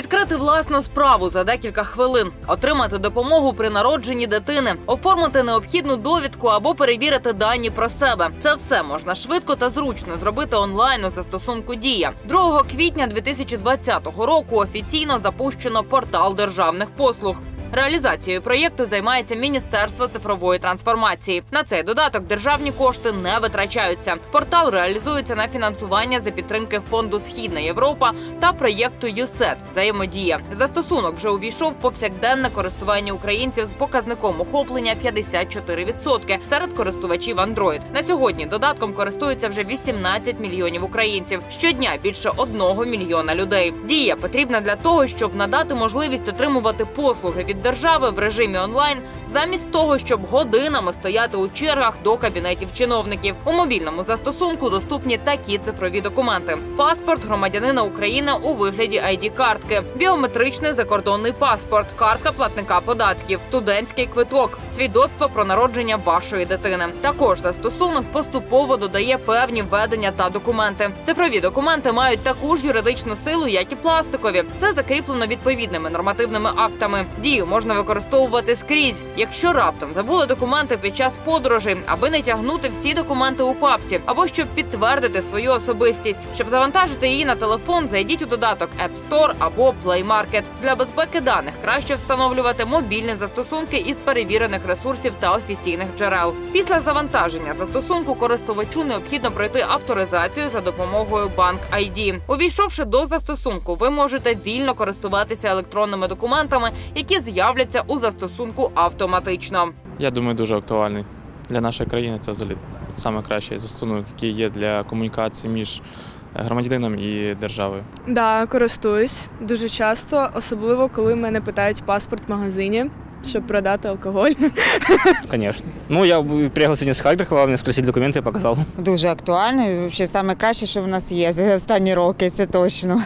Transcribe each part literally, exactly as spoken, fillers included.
Відкрити власну справу за декілька хвилин, отримати допомогу при народженні дитини, оформити необхідну довідку або перевірити дані про себе. Це все можна швидко та зручно зробити онлайн у застосунку «Дія». другого квітня дві тисячі двадцятого року офіційно запущено портал державних послуг. Реалізацією проєкту займається Міністерство цифрової трансформації. На цей додаток державні кошти не витрачаються. Портал реалізується на фінансування за підтримки фонду «Східна Європа» та проєкту «ЮСЕТ» «Взаємодія». Застосунок вже увійшов в повсякденне користування українців з показником охоплення п'ятдесят чотири відсотки серед користувачів Android. На сьогодні додатком користуються вже вісімнадцять мільйонів українців. Щодня більше одного мільйона людей. «Дія» потрібна для того, щоб надати можливість отримувати послуги від держави в режимі онлайн, замість того, щоб годинами стояти у чергах до кабінетів чиновників. У мобільному застосунку доступні такі цифрові документи: паспорт громадянина України у вигляді ай ді-картки, біометричний закордонний паспорт, картка платника податків, студентський квиток, свідоцтво про народження вашої дитини. Також застосунок поступово додає певні введення та документи. Цифрові документи мають таку ж юридичну силу, як і пластикові. Це закріплено відповідними нормативними актами. Дію можна використовувати скрізь. Якщо раптом забули документи під час подорожей, аби не тягнути всі документи у папці, або щоб підтвердити свою особистість. Щоб завантажити її на телефон, зайдіть у додаток App Store або Play Market. Для безпеки даних краще встановлювати мобільні застосунки із перевірених ресурсів та офіційних джерел. Після завантаження застосунку користувачу необхідно пройти авторизацію за допомогою Банк ай ді. Увійшовши до застосунку, ви можете вільно користуватися електронними документами, які з'являться у застосунку автоматично. Я думаю, дуже актуальний. Для нашої країни це взагалі найкращий застосунок, який є для комунікації між громадянином і державою. Так, да, користуюсь дуже часто, особливо коли мене питають паспорт в магазині, щоб продати алкоголь. Звісно. Ну, я приїхав сьогодні з Харкова, мене спросили документи, я показав. Дуже актуально, взагалі найкраще, що в нас є за останні роки, це точно.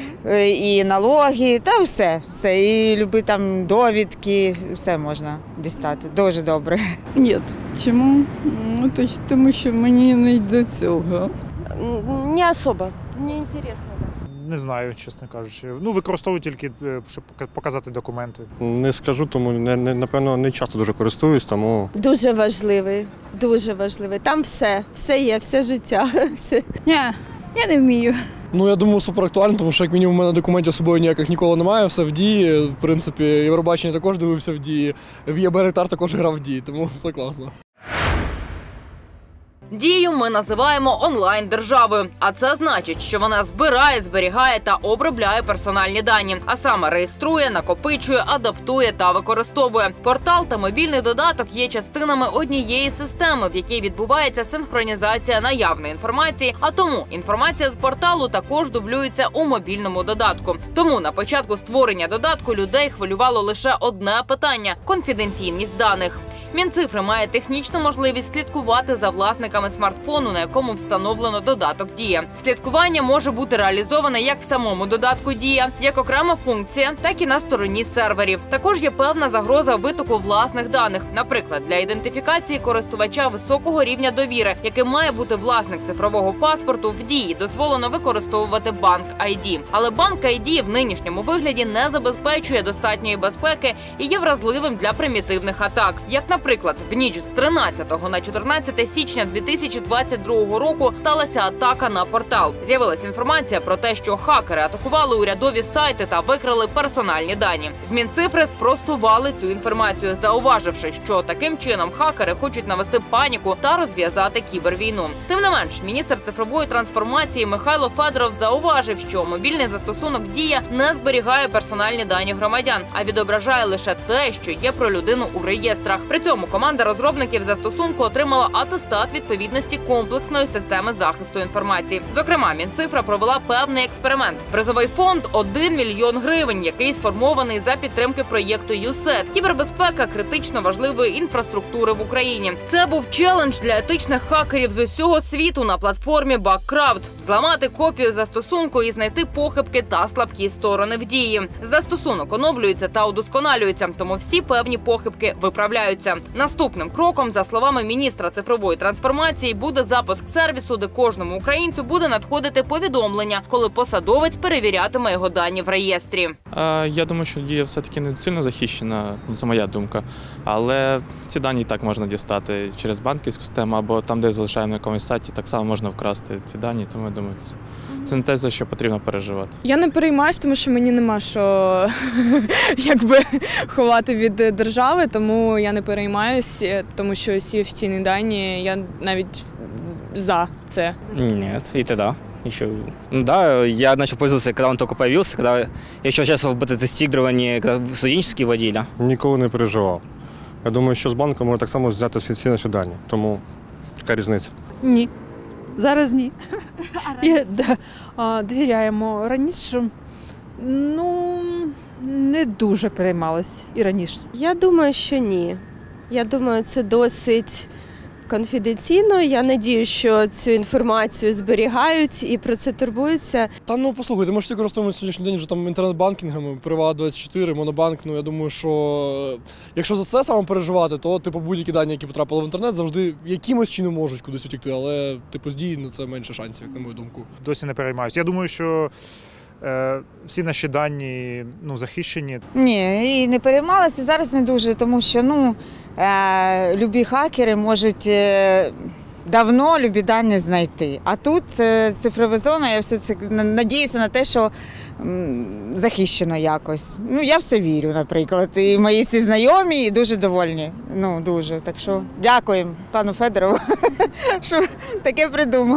І налоги, та все, все, і любі там довідки, все можна дістати. Дуже добре. Ні. Чому? Ну, тому що мені не до цього. Не особо, не інтересно. Не знаю, чесно кажучи. Ну, використовую тільки, щоб показати документи. Не скажу, тому, не, не, напевно, не часто дуже користуюсь, тому... Дуже важливий, дуже важливий. Там все, все є, все життя. Все. Ні, я не вмію. Ну, я думаю, суперактуально, тому що, як мінімум, у мене документів з собою ніяких ніколи немає, все в Дії. В принципі, Євробачення також дивився в Дії, в ЄБРТАР також грав в Дії, тому все класно. Дію ми називаємо онлайн-державою, а це значить, що вона збирає, зберігає та обробляє персональні дані, а саме реєструє, накопичує, адаптує та використовує. Портал та мобільний додаток є частинами однієї системи, в якій відбувається синхронізація наявної інформації, а тому інформація з порталу також дублюється у мобільному додатку. Тому на початку створення додатку людей хвилювало лише одне питання – конфіденційність даних. Мінцифри має технічну можливість слідкувати за власниками смартфону, на якому встановлено додаток «Дія». Слідкування може бути реалізоване як в самому додатку «Дія», як окрема функція, так і на стороні серверів. Також є певна загроза витоку власних даних. Наприклад, для ідентифікації користувача високого рівня довіри, яким має бути власник цифрового паспорту, в «Дії» дозволено використовувати Банк ай ді. Але Банк ай ді в нинішньому вигляді не забезпечує достатньої безпеки і є вразливим для примітивних атак. Як, наприклад, в ніч з тринадцятого на чотирнадцяте січня дві тисячі двадцять другого року сталася атака на портал. З'явилася інформація про те, що хакери атакували урядові сайти та викрали персональні дані. В Мінцифри спростували цю інформацію, зауваживши, що таким чином хакери хочуть навести паніку та розв'язати кібервійну. Тим не менш, міністр цифрової трансформації Михайло Федоров зауважив, що мобільний застосунок «Дія» не зберігає персональні дані громадян, а відображає лише те, що є про людину у реєстрах. При цьому команда розробників застосунку отримала атестат відповідності комплексної системи захисту інформації. Зокрема, Мінцифра провела певний експеримент. Призовий фонд – один мільйон гривень, який сформований за підтримки проєкту «ЮСЕТ» – кібербезпека критично важливої інфраструктури в Україні. Це був челендж для етичних хакерів з усього світу на платформі Bugcraft – зламати копію застосунку і знайти похибки та слабкі сторони в «Дії». Застосунок оновлюється та удосконалюється, тому всі певні похибки виправляються. Наступним кроком, за словами міністра цифрової трансформації, буде запуск сервісу, де кожному українцю буде надходити повідомлення, коли посадовець перевірятиме його дані в реєстрі. Я думаю, що Дія все-таки не сильно захищена, це моя думка. Але ці дані і так можна дістати через банківську систему, або там, де залишаємо на якомусь сайті, так само можна вкрасти ці дані, тому я думаю, це, це не те, за що потрібно переживати. Я не переймаюсь, тому що мені нема що якби ховати від держави, тому я не переймаюсь, тому що всі офіційні дані, я навіть за це. Нет, и тогда еще. Ну да, я начал пользоваться, когда он только появился, когда я еще участвовал в бета-тестировании, когда студенческие водили. Ніколи не переживав. Я думаю, що з банку можна так само зняти всі наші дані. Тому яка різниця? Ні. Зараз ні. Я, да, а, довіряємо. Раніше, ну, не дуже переймалась і раніше. Я думаю, що ні. Я думаю, це досить конфіденційно. Я надію, що цю інформацію зберігають і про це турбуються. Та ну послухайте, ми ж всі користуємося сьогоднішній день вже там інтернет-банкінгами, Приват двадцять чотири, Монобанк. Ну я думаю, що якщо за це саме переживати, то типу будь-які дані, які потрапили в інтернет, завжди якимось чином можуть кудись утікти, але типу з дії на це менше шансів, як на мою думку. Досі не переймаюся. Я думаю, що е, всі наші дані ну, захищені. Ні, і не переймалася, зараз не дуже, тому що ну, е, любі хакери можуть е, давно любі дані знайти. А тут це цифрова зона, я все це надіюся на те, що м, захищено якось. Ну, я все вірю, наприклад. І мої всі знайомі і дуже довольні. Ну, дуже. Так що дякуємо пану Федорову, що таке придумав.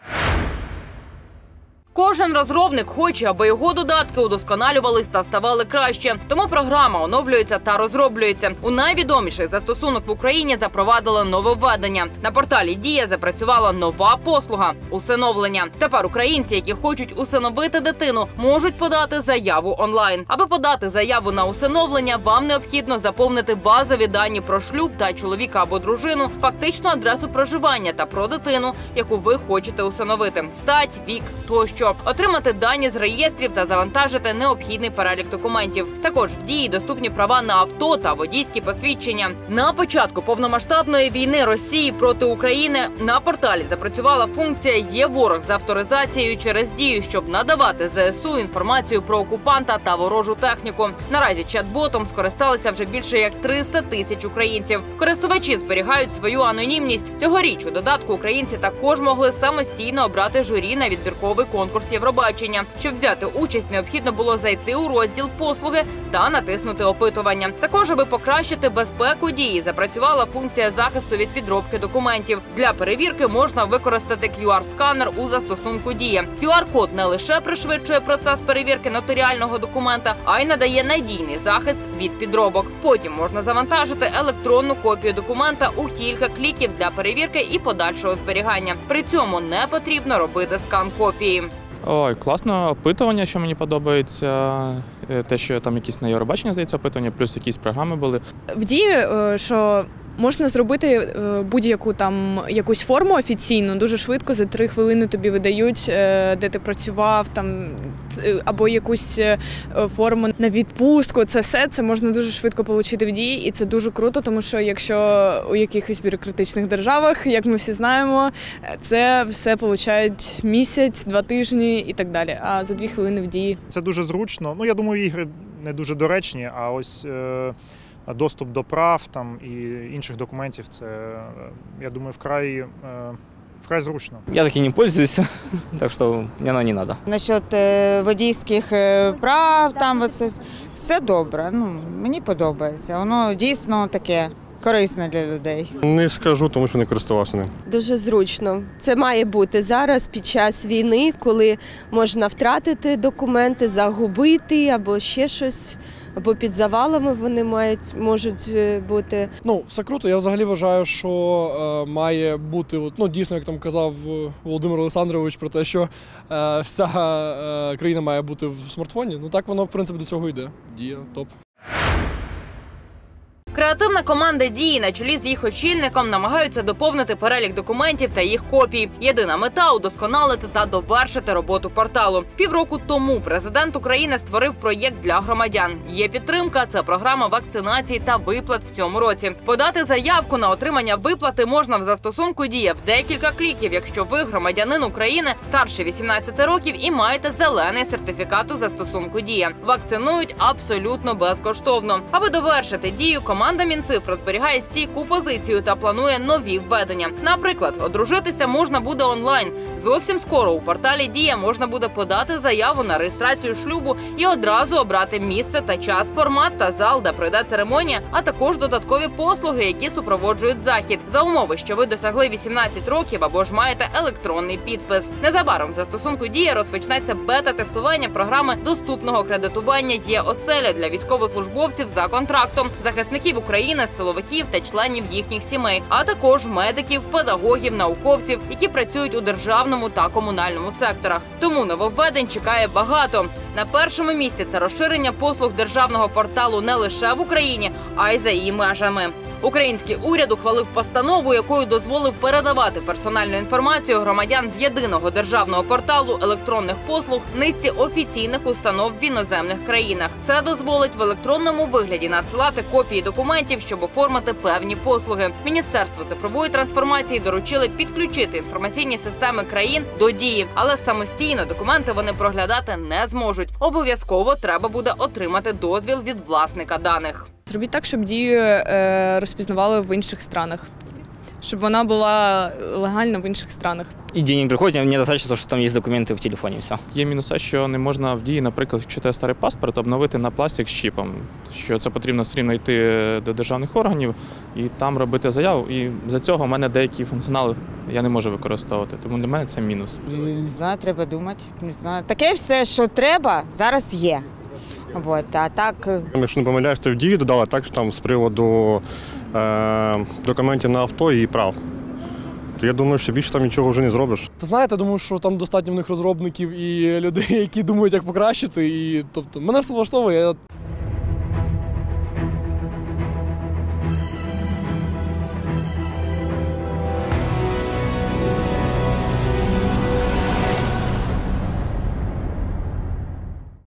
Кожен розробник хоче, аби його додатки удосконалювались та ставали краще. Тому програма оновлюється та розроблюється. У найвідоміший застосунок в Україні запровадили нововведення. На порталі «Дія» запрацювала нова послуга – усиновлення. Тепер українці, які хочуть усиновити дитину, можуть подати заяву онлайн. Аби подати заяву на усиновлення, вам необхідно заповнити базові дані про шлюб та чоловіка або дружину, фактичну адресу проживання та про дитину, яку ви хочете усиновити, стать, вік тощо. Отримати дані з реєстрів та завантажити необхідний перелік документів. Також в Дії доступні права на авто та водійські посвідчення. На початку повномасштабної війни Росії проти України на порталі запрацювала функція «Є ворог» з авторизацією через Дію, щоб надавати зе ес у інформацію про окупанта та ворожу техніку. Наразі чат-ботом скористалися вже більше як триста тисяч українців. Користувачі зберігають свою анонімність. Цьогоріч у додатку українці також могли самостійно обрати журі на відбірковий конкурс Євробачення. Щоб взяти участь, необхідно було зайти у розділ «Послуги» та натиснути опитування. Також, аби покращити безпеку Дії, запрацювала функція захисту від підробки документів. Для перевірки можна використати кю ар-сканер у застосунку «Дія». кю ар-код не лише пришвидшує процес перевірки нотаріального документа, а й надає надійний захист від підробок. Потім можна завантажити електронну копію документа у кілька кліків для перевірки і подальшого зберігання. При цьому не потрібно робити скан копії. Ой, класно опитування, що мені подобається. Те, що там якісь на Євробачення, здається, опитування, плюс якісь програми були. В Дії, що можна зробити будь-яку там якусь форму офіційну, дуже швидко, за три хвилини тобі видають, де ти працював, там, або якусь форму на відпустку. Це все, це можна дуже швидко отримати в Дії, і це дуже круто, тому що якщо у якихось бюрократичних державах, як ми всі знаємо, це все получають місяць, два тижні і так далі, а за дві хвилини в Дії. Це дуже зручно. Ну, я думаю, ігри не дуже доречні, а ось е- доступ до прав там, і інших документів, це, я думаю, вкрай, е- вкрай зручно. Я таки не пользуюсь, так що мені воно не треба. Насчет е- водійських е- прав, там оце, все добре, ну, мені подобається. Воно дійсно таке корисне для людей. Не скажу, тому що не користувався ним. Дуже зручно. Це має бути зараз під час війни, коли можна втратити документи, загубити або ще щось, або під завалами вони мають, можуть бути. Ну, все круто. Я взагалі вважаю, що е, має бути, от, ну, дійсно, як там казав Володимир Олександрович про те, що е, вся е, країна має бути в смартфоні. Ну так воно, в принципі, до цього йде. Дія, топ. Креативна команда «Дії» на чолі з їх очільником намагаються доповнити перелік документів та їх копій. Єдина мета – удосконалити та довершити роботу порталу. Півроку тому президент України створив проєкт для громадян. Є підтримка – це програма вакцинації та виплат в цьому році. Подати заявку на отримання виплати можна в застосунку «Дія» в декілька кліків, якщо ви громадянин України старше вісімнадцяти років і маєте зелений сертифікат у застосунку «Дія». Вакцинують абсолютно безкоштовно. Аби довершити дію, команда Мінцифри зберігає стійку позицію та планує нові введення. Наприклад, одружитися можна буде онлайн. Зовсім скоро у порталі «Дія» можна буде подати заяву на реєстрацію шлюбу і одразу обрати місце та час, формат та зал, де пройде церемонія, а також додаткові послуги, які супроводжують захід. За умови, що ви досягли вісімнадцяти років або ж маєте електронний підпис. Незабаром в застосунку «Дія» розпочнеться бета-тестування програми доступного кредитування «Є-оселя» для військовослужбовців за контрактом, захисників України, силовиків та членів їхніх сімей, а також медиків, педагогів, науковців, які працюють у державному та комунальному секторах. Тому нововведень чекає багато. На першому місці це розширення послуг державного порталу не лише в Україні, а й за її межами. Український уряд ухвалив постанову, якою дозволив передавати персональну інформацію громадян з єдиного державного порталу електронних послуг низці офіційних установ в іноземних країнах. Це дозволить в електронному вигляді надсилати копії документів, щоб оформити певні послуги. Міністерство цифрової трансформації доручили підключити інформаційні системи країн до «Дії», але самостійно документи вони проглядати не зможуть. Обов'язково треба буде отримати дозвіл від власника даних. Зробіть так, щоб «Дію» е, розпізнавали в інших странах, щоб вона була легальна в інших странах. І денег приходить, мені достатньо, що там є документи в телефоні, і все. Є мінуси, що не можна в «Дії», наприклад, якщо тебе старий паспорт, обновити на пластик з чіпом. Що це потрібно все рівно йти до державних органів і там робити заяву. І за цього в мене деякі функціонали я не можу використовувати. Тому для мене це мінус. Не знаю, треба думати. Не знаю. Таке все, що треба, зараз є. Вот, а так... Якщо не помиляюсь, то в «Дії» додали так, що там з приводу е, документів на авто і прав. То я думаю, що більше там нічого вже не зробиш. Та знаєте, думаю, що там достатньо в них розробників і людей, які думають, як покращити. І, тобто, мене все влаштовує. Я